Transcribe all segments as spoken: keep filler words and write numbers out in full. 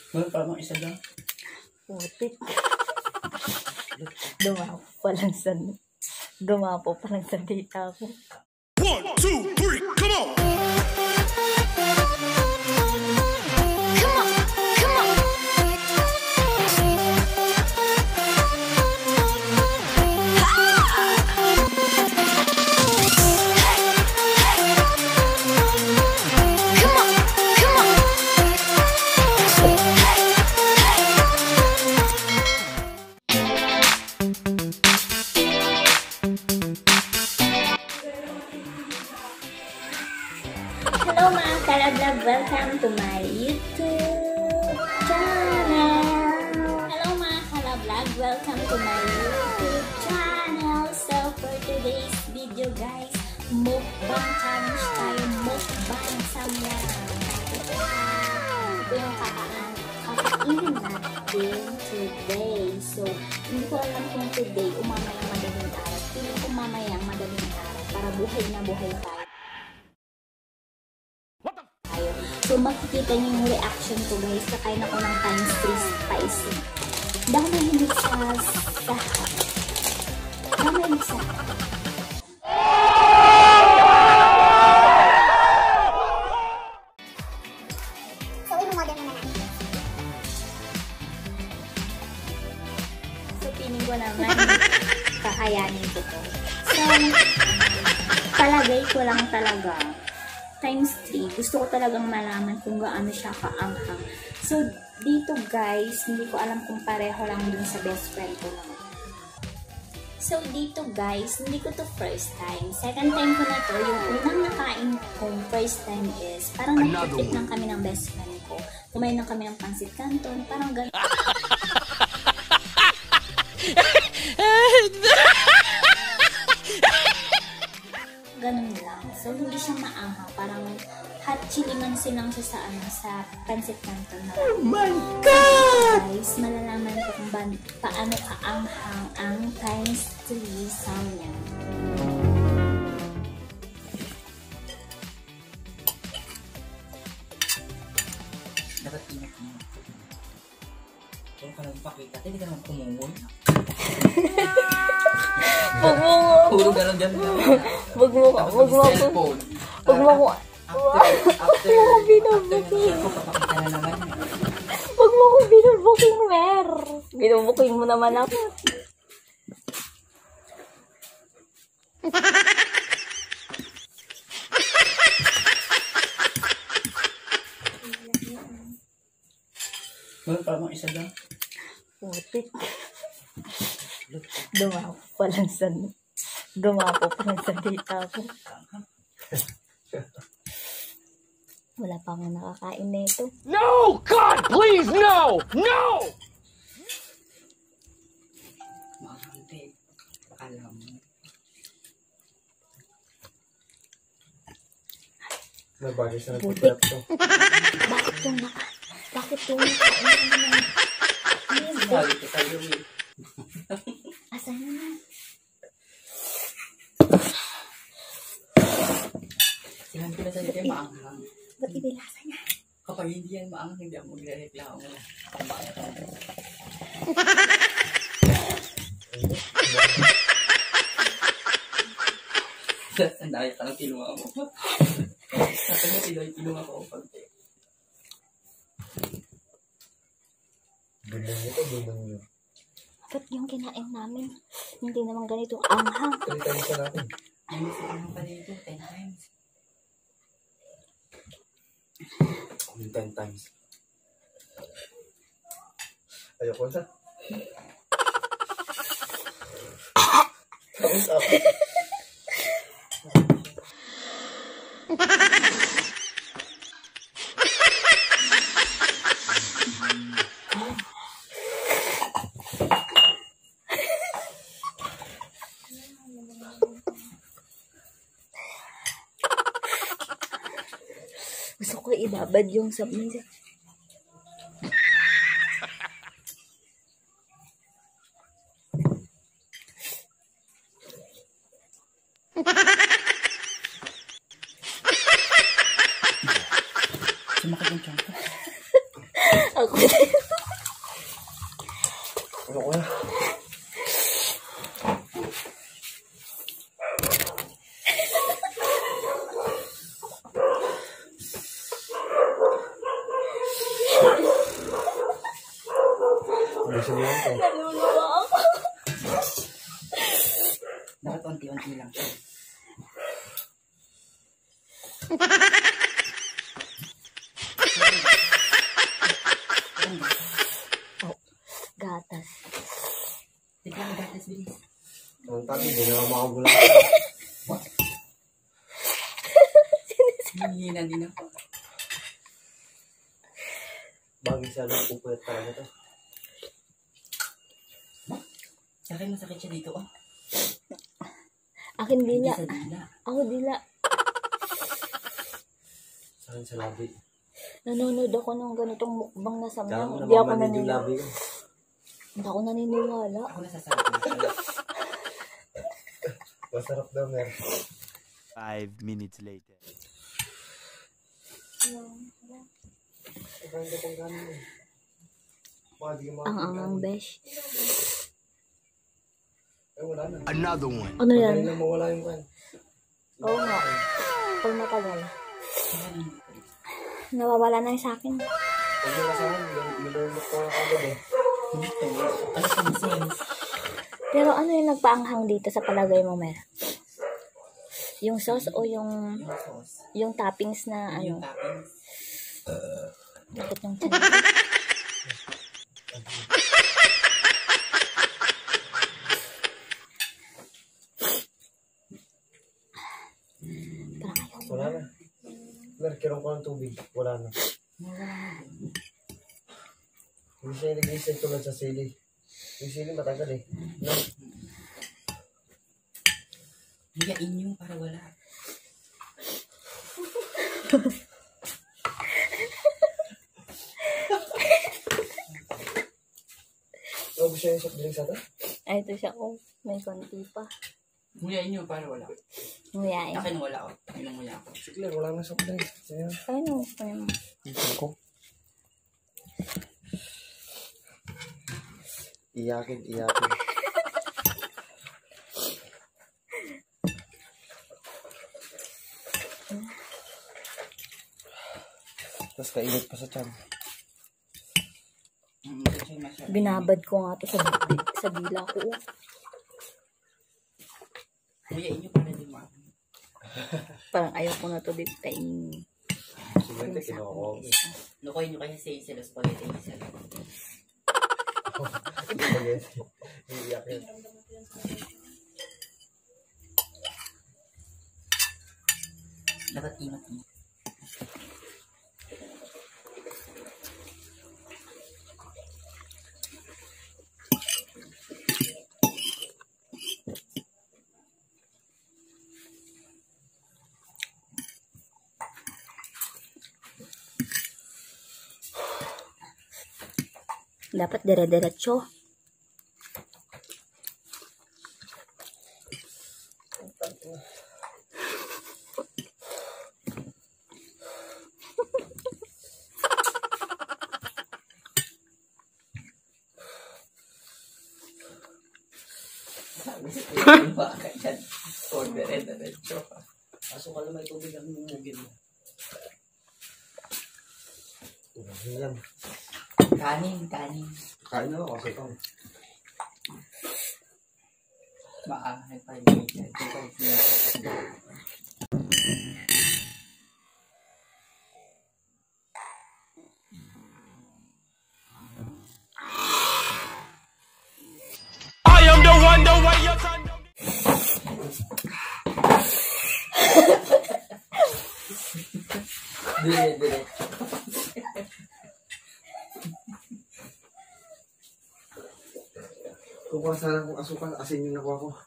Meron pa mga isa lang. Putik. Dumapo pa lang sa... Dumapo pa lang sa data ko. One, two, three, come on! Hello mga Kalablog! Welcome to my YouTube channel! Hello mga Kalablog! Welcome to my YouTube channel! So for today's video guys, mukbang challenge tayo, mukbang samyang. Ito yung kakaan, kakainin natin today. So hindi ko alam kung today o mamaya madaling araw. Hindi ko mamaya madaling araw para buhay na buhay tayo. So, makikita niyo yung reaction ko guys. Kakain ako ng times three spicy. Hindi ako mahilig sa sahat. Hindi ako mahilig sa sahat. So, i-model naman natin. So, piling ko naman kakayanin ko to. So, palagay ko lang talaga times three, gusto ko talagang malaman kung gaano siya kaanghang. So, dito guys, hindi ko alam kung pareho lang dun sa best friend ko naman. So, dito guys, hindi ko to first time. Second time ko na to. Yung unang nakain kong first time is, parang nag-trip lang kami ng best friend ko. Kumain lang kami ng pancit canton, parang gano'n. Ganun lang. So, hindi siya maanghang. Parang hot chili mansin lang siya sa, ano, sa pancit canton. Oh my God! Guys, malalaman ko kung ba, paano kaanghang ang times three samyang. Dapat ingat mo. Kung ka nagpakita, hindi ka naman kumungol. Huwag mo mo. Puro gano'n dyan. Huwag mo ko. Huwag mo ko. Huwag mo ko. After, Huwag mo binubuking. papakita na naman. Huwag mo ko binubuking, Mer. Binubuking mo naman ako. Meron pa mga isa lang. Putik. Dumapo pa lang sa... Dumapo pa lang sa data ko. Wala pa nga nakakain na ito. No! God, please, no! No! Makakante. Alam mo. Nabagay sa Butik. nagpapalap to. Bakit yung naka... Bakit yung nakain na... Sabi ko sa'yo eh. Asan na? Sihan ko na sa'yo kayo maanghang. Ba't ibilasa niya? Kapag hindi yan maanghang, hindi ako magre-reklamo na. Ang dahil ka ng kinuha mo. Sabi nga, piloy, kinuha ko pag Bundang nito, bundang nyo. Ba't yung kinain namin? Hindi naman ganito anghang. Talita nito natin. Ay, sinuha pa dito, ten times. Yung ten times. Ayoko na. Tapos ako. Gusto ko ibabad yung sab... Sumakit yung tiyan ko. Ako Ano ko na? Gusto mo yan to? naluluwa ako. Dapat unti-unti lang. Gatas. Tignan mo gatas, bilis. Ang tabi, hindi naman makagulak. Hinihinan din ako. Bagay sa lang pupuyat talaga to. Sa akin masakit siya dito, oh. Akin Hindi dila. sa dila. Ako dila. Sa akin sa labi. Nanonood ako ng ganitong mukbang na Kaya samyang. mo Hindi ako namamanid yung naniniwala. labi ko. Hindi ako naniniwala. Ako nasasabi ko. Masarap daw, mer. Five minutes later. Ang ganda pang ganin mo. Baka di ka Ang makakaganin. angang besh. Eh, wala na. Another one. Ano Madali yan? na mawala yung kan. Oo nga. Pag matagal. Nawawala na yung sa akin. Pag wala sa akin, nilulok ko na kagad eh. Dito. Ano sa sense? Pero ano yung nagpaanghang dito sa palagay mo, Mer? Yung sauce o yung Yung sauce. yung toppings na Yung ano? toppings. Bakit yung tiyan? Parang ayaw mo. Wala na. Mer, kirong ko ng tubig. Wala na. Hindi siya nag-iisip tulad sa sili. Yung sili matagal eh. No? Hiyain nyo para wala. Oh, gusto niya yung soft drinks ata? Ay, ito siya. Oh, may konti pa. Hiyain nyo para wala. Nguyain. Akin wala ako. Ayun nguya ako. Sige, wala na soft drinks. Sige. Ano? Ano? Ko. Iyakin, iyakin. Tapos kainit pa sa tiyan. Mm, ito siya masyado. Binabad ko nga to sa, sa dila ko. Oh. Hiyain nyo para di mo. Parang ayaw ko na to dito kainin. Sigurante, kinuha ko. Lukoy nyo kasi sa sila spaghetti isa. Spaghetti. Iyakin. Dapat ingat-ingat. Dapat dire-diretso. Baka dyan. Order and diretso. Kaso ka lang may tubig ang mumugin mo. Yan. Kanin, kanin. Kain na ako kasi ito. Maahay pa yung dyan. Ito yung I am the one, the way your son. dire, dire. Kukuha sana kung asukal, asin yung nakuha ko.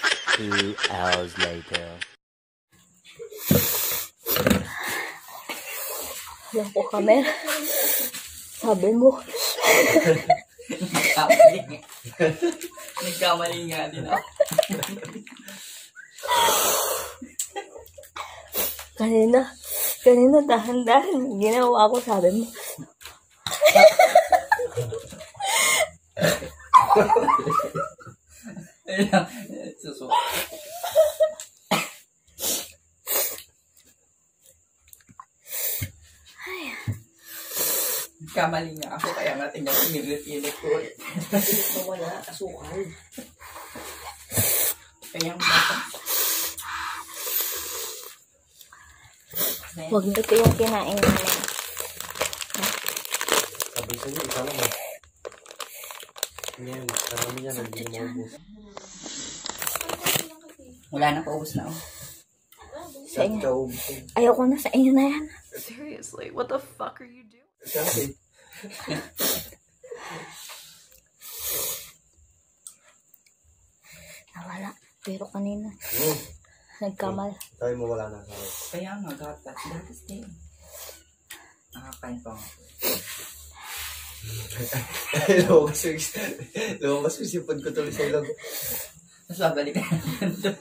Two hours later. Alam ko, camera. Sabi mo. Nagkamali. Nagkamali nga din ako. Kanina, kanina dahan-dahan. Ginawa ko, sabi mo. Suso. Kamali nga ako, kaya nga tingnan pinilit-ilit ko. Wala, asukal. Kaya ang bata. Huwag ito yung kinain namin. Sabi sa'yo, isa lang eh. Ngayon, karami yan, hindi na maubos. Wala na, paubos na ako. Sa inyo. Kaubos yun. Ayoko na, sa inyo na yan. Seriously, what the fuck are you doing? Siyempre. Nawala. Pero kanina, Hmm. nagkamal. Sabi mo wala na sa akin. Kaya nga, gatas. Gatas din. Nakakain pa nga. Lumabas yung lumabas yung sipod ko tuloy sa ilog. Mas babalik ka naman doon.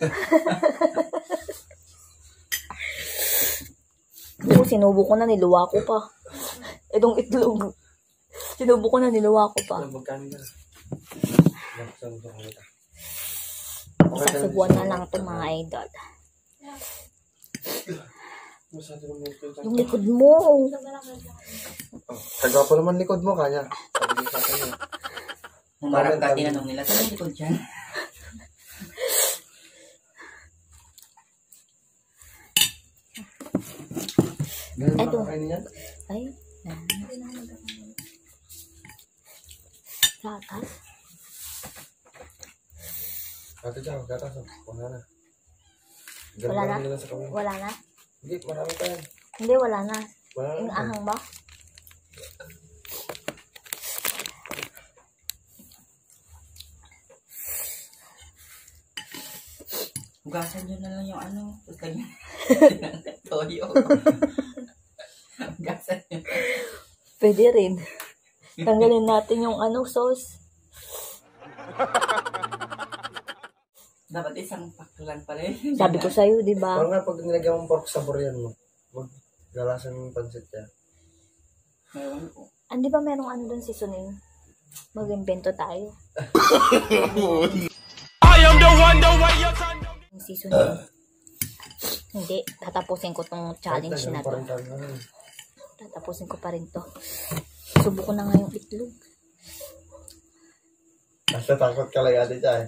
Oo, sinubo ko na, niluwa ko pa. Itong itlog. Sinubo ko na, niluwa ko pa. Alam, magkano na? Saan sa kanita? Sasubuan na lang ito mga idol. Masyado naman yung filter. Yung likod mo. Oh, tagawa pa naman likod mo, kanya. Sabi niya sa akin yun. Humarap ka, tinanong nila. Saan yung likod dyan? Ganun Eto. ba kakainin yan? Ay. Gatas. Ate dyan, gatas. oh. Wala na. Wala na? Ganun lang sa kami. Wala na? Hindi, marami pa yan. Hindi, wala na. Wala na. Yung ahang ba? Hugasan nyo na lang yung ano. Tapos kanya. Toyo. Hugasan nyo. Pwede rin. Tanggalin natin yung ano, sauce. Dapat isang pack lang pala eh. Sabi ko sa'yo, di ba? Parang nga pag nilagyan mong pork sabor yan mo. Wag galasan yung pansit yan. Meron ko. Ah, di ba merong ano dun seasoning? Mag-invento tayo. I am the one, the way you turn. Yung seasoning. Hindi, tatapusin ko tong challenge Kahit na to. parang tayo na rin. Tatapusin ko pa rin to. Subo ko na nga yung itlog. Nasa takot ka lang ate dyan.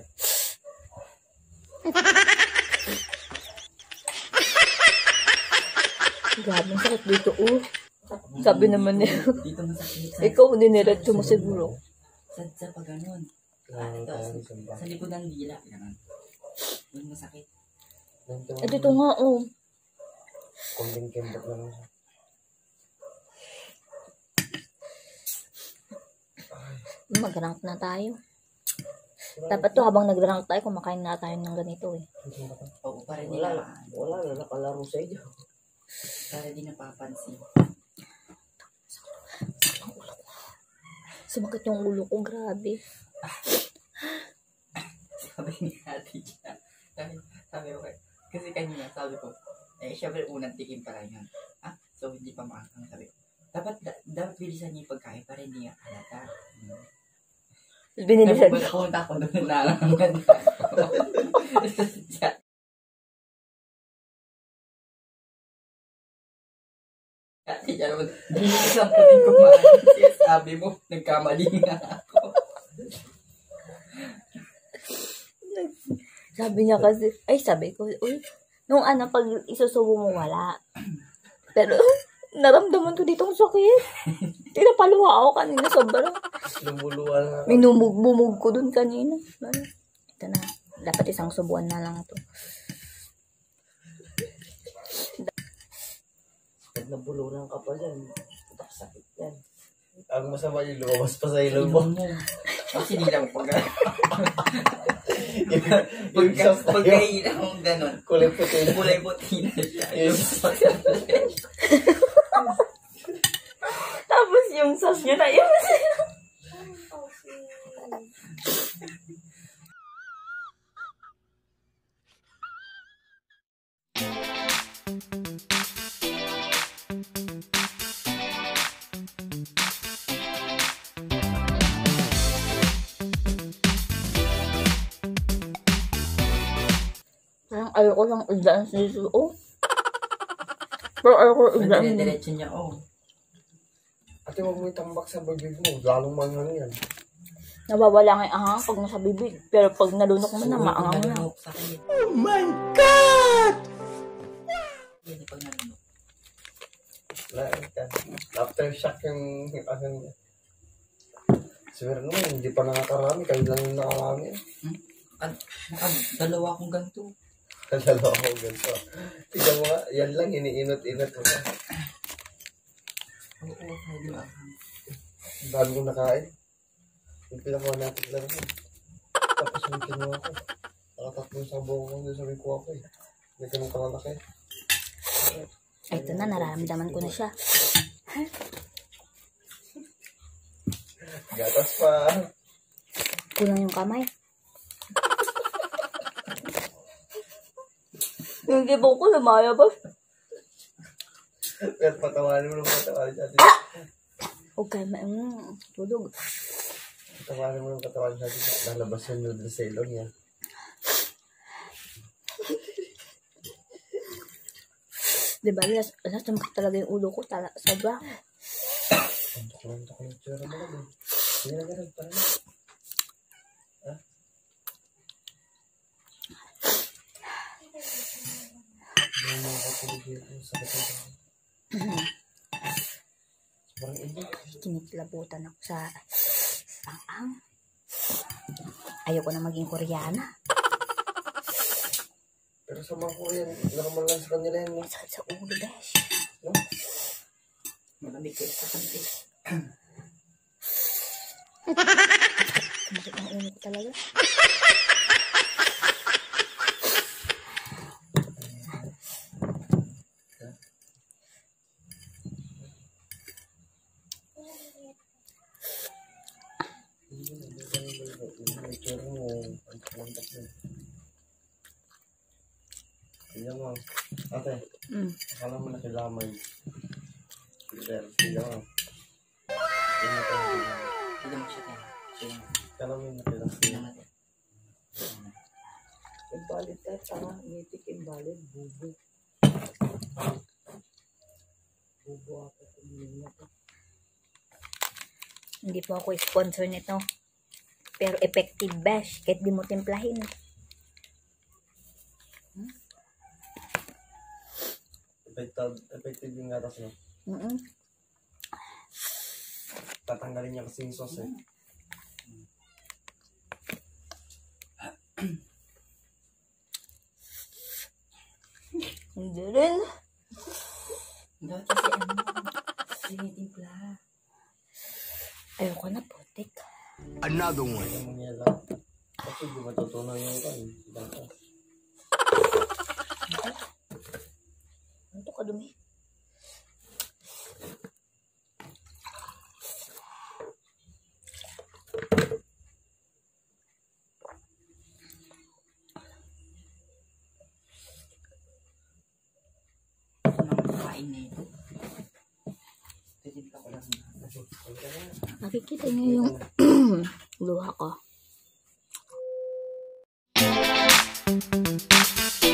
Grabe, ang sakit dito, oh. Sabi naman niya. Dito masakit. Sa, Ikaw, diniretso mo siguro. sa, sa pag ganun. Ah, Ano ito, tayo sa, sa ba? sa likod ng dila. Ganun. Yung masakit. Eh, dito nga, oh. Kunding kembot na lang siya. Mag-rank na tayo. Dapat to, habang nag-rank tayo, kumakain na tayo ng ganito, eh. Oo, para di Wala, na, wala na nakalaro sa inyo. para di napapansin. Sumakit yung ulo ko, grabe. Sabi ni ate dyan. Sabi, sabi ko, kay- kasi kanina sabi ko, eh, syempre unang tikim pa lang yun. Ah, so hindi pa maakang sabi ko. Dapat, da, dapat bilisan niyo yung pagkain para hindi nga halata. Hmm. Binilisan Sabi ko, pumunta ako doon na lang. Ate dyan naman, bilis ang puting kumain. Kasi sabi mo, nagkamali nga ako. Sabi niya kasi, ay sabi ko, uy, nung ano, pag isusubo mo, wala. Pero, naramdaman ko ditong sakit. Tinapaluha ako kanina, sobrang. Lumuluwa na. Minumug-bumug ko dun kanina. Ito na, dapat isang subuan na lang to. Pag nabulunan ka pa dyan, sakit yan. Ang masama yung lumabas pa sa ilong mo. Kasi hindi lang pag Yung isang tayo, pagkain akong ganon. kulay puti na. Kulay puti na siya. Yes. yung sauce niya na yun. Parang ayoko lang igdaan sa ito. Oh. Pero ayoko igdaan. Dire-diretso niya, oh. Ate, huwag mo itambak sa bibig mo. Lalong mangang yan. Nawawala nga yung ahang pag nasa bibig. Pero pag nalunok mo na, maangang na. Nalunok sa akin. Oh my God! Hindi pag nalunok. Wala, ika. Aftershock yung ahang niya. Siguro naman, hindi pa nakakarami. Kayo lang yung nakarami. Hmm? An- naka, dalawa akong ganito. Dalawa ko ganito. Tignan mo nga, yan lang, iniinot-inot mo na. Oo, oo, sabi ba? Bago ko nakain. Yung pinakuha natin lang ko. Tapos yung kinuha ko. Nakatatlong sabong ko doon sa may kuha ko eh. May ganun kalalaki. Ay, ito na, nararamdaman ko na siya. Gatas pa. Kulang yung kamay. Yung gibong ko, lumayabas. Pero patawanin mo ng patawanin natin. Huwag kayo ma... Mm, tulog. Patawanin mo ng patawanin natin. Lalabas yung noodle sa ilong niya. Diba, las, lasumpak talaga yung ulo ko. Tala, sobra. Antok lang, antok lang. Tsura mo lang eh. Hindi na ganun. Parang ha? Hindi mo makatulog dito. Sakit ang tayo. Parang iba. Kinikilabutan ako sa ang-ang. Ayoko na maging Koreana. Pero sa mga Korean, normal lang sa kanila yan. eh. Sakit sa ulo, besh. No? Malamig kayo sa kanti. Kumakit ang ulo ko talaga. Tsura mo, antok lang tayo. Tingnan mo. Ate, Mm. akala mo nakilamay. Pero, tingnan mo. Tingnan mo tayo. Tignan mo siya tayo. Tignan mo. Akala mo yung nakilamay. Tignan mo tayo. Imbalid tayo, tanga. Ngitik imbalid. Bubo. Bubo ako. Tingnan mo. Hindi po ako sponsor nito. Pero effective, besh. Kahit di mo timplahin. Effective, effective yung gatas mo. Mm-mm. Tatanggalin niya kasi yung sauce eh. Hindi rin. Dapat kasi ano, tinitimpla. Ayoko na, putik. Another one. Ano mo niya lang. Kasi di matutunan yung kan. Gatas. Ano to kadumi? Ito nang kain na ito. Titimpla ko lang. Nakikita niyo yung luha ko.